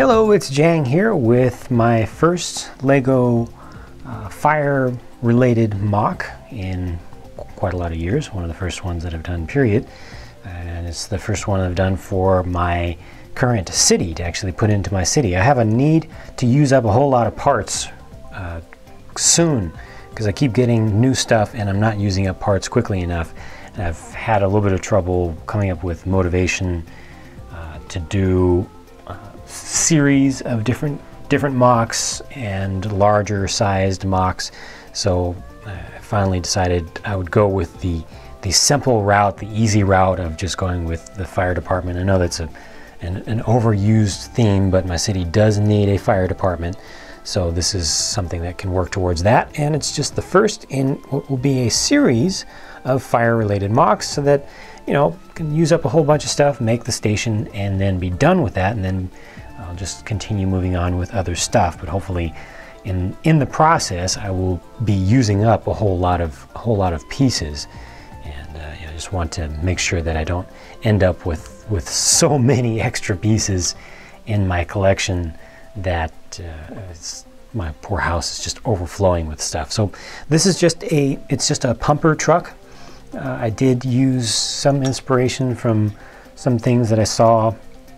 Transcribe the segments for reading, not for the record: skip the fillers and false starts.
Hello, it's Jang here with my first LEGO fire-related MOC in quite a lot of years. One of the first ones that I've done, period. And it's the first one I've done for my current city, to actually put into my city. I have a need to use up a whole lot of parts soon, because I keep getting new stuff and I'm not using up parts quickly enough. And I've had a little bit of trouble coming up with motivation to do series of different MOCs and larger sized MOCs. So I finally decided I would go with the simple route, the easy route of just going with the fire department. I know that's an overused theme, but my city does need a fire department. So this is something that can work towards that. And it's just the first in what will be a series of fire related MOCs, so that, you know, can use up a whole bunch of stuff, make the station, and then be done with that. And then I'll just continue moving on with other stuff. But hopefully in the process, I will be using up a whole lot of pieces. And I just want to make sure that I don't end up with so many extra pieces in my collection that my poor house is just overflowing with stuff. So this is just it's just a pumper truck. I did use some inspiration from some things that I saw,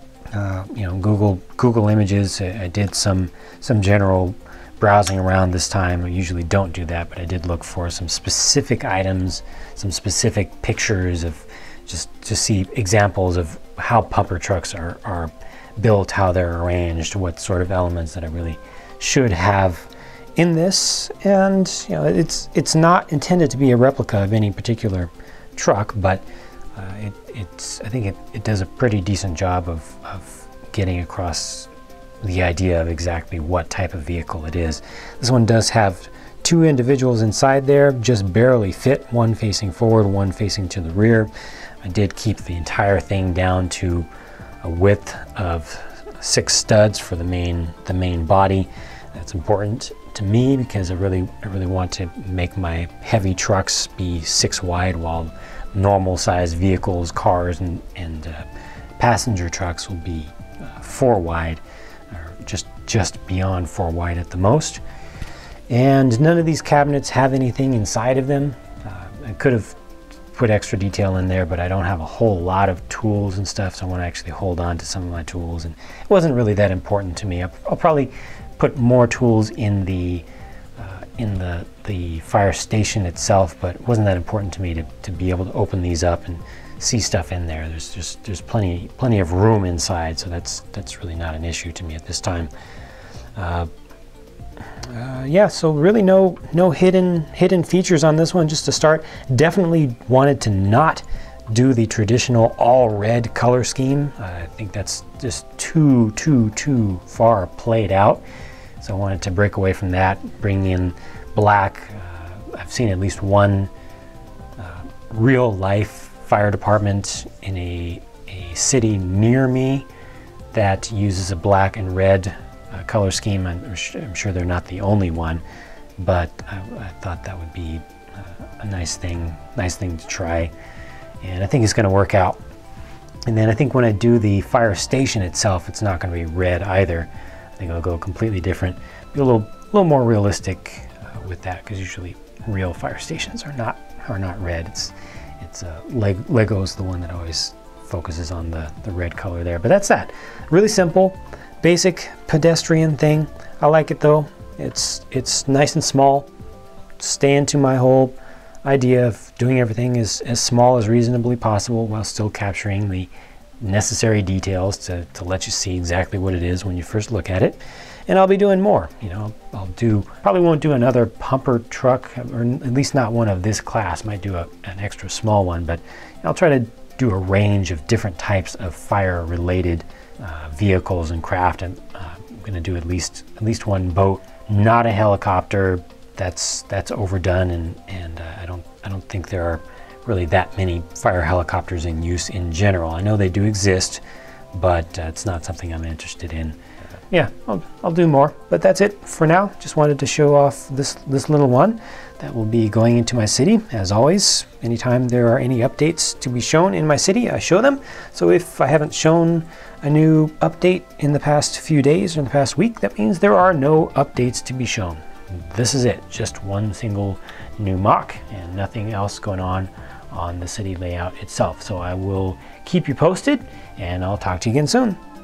Google Images. I did some general browsing around this time. I usually don't do that, but I did look for some specific items, some specific pictures of just to see examples of how pumper trucks are built, how they're arranged, what sort of elements that I really should have in this. And it's not intended to be a replica of any particular truck, but I think it does a pretty decent job of getting across the idea of exactly what type of vehicle it is. This one does have two individuals inside there, just barely fit, one facing forward, one facing to the rear. I did keep the entire thing down to a width of 6 studs for the main body. That's important to me because I really want to make my heavy trucks be 6 wide, while normal sized vehicles, cars and passenger trucks will be 4 wide, or just beyond 4 wide at the most. And none of these cabinets have anything inside of them. I could have put extra detail in there, but I don't have a whole lot of tools and stuff, so I want to actually hold on to some of my tools, and it wasn't really that important to me. I'll probably put more tools in the fire station itself, but it wasn't that important to me to be able to open these up and see stuff in there. There's plenty of room inside, so that's really not an issue to me at this time. Yeah, so really no hidden features on this one. Just to start, definitely wanted to not do the traditional all red color scheme. I think that's just too far played out. So I wanted to break away from that, bring in black. I've seen at least one real life fire department in a city near me that uses a black and red color scheme. I'm sure they're not the only one, but I thought that would be a nice thing to try, and I think it's going to work out. And then I think when I do the fire station itself, it's not going to be red either. I think I'll go completely different, be a little more realistic with that, because usually real fire stations are not red. It's Lego's the one that always focuses on the red color there. But that's that. Really simple, basic pedestrian thing. I like it though. It's nice and small. Staying to my whole idea of doing everything as small as reasonably possible, while still capturing the necessary details to let you see exactly what it is when you first look at it. And I'll be doing more. Probably won't do another pumper truck, or at least not one of this class. Might do an extra small one, but I'll try to do a range of different types of fire related vehicles and craft. And I'm going to do at least one boat, not a helicopter. That's overdone, and I don't think there are really that many fire helicopters in use in general. I know they do exist, but it's not something I'm interested in. yeah, I'll do more. But that's it for now. Just wanted to show off this little one that will be going into my city. As always, anytime there are any updates to be shown in my city, I show them. So if I haven't shown a new update in the past few days or in the past week, that means there are no updates to be shown. This is it, just one single new MOC and nothing else going on the city layout itself. So I will keep you posted, and I'll talk to you again soon.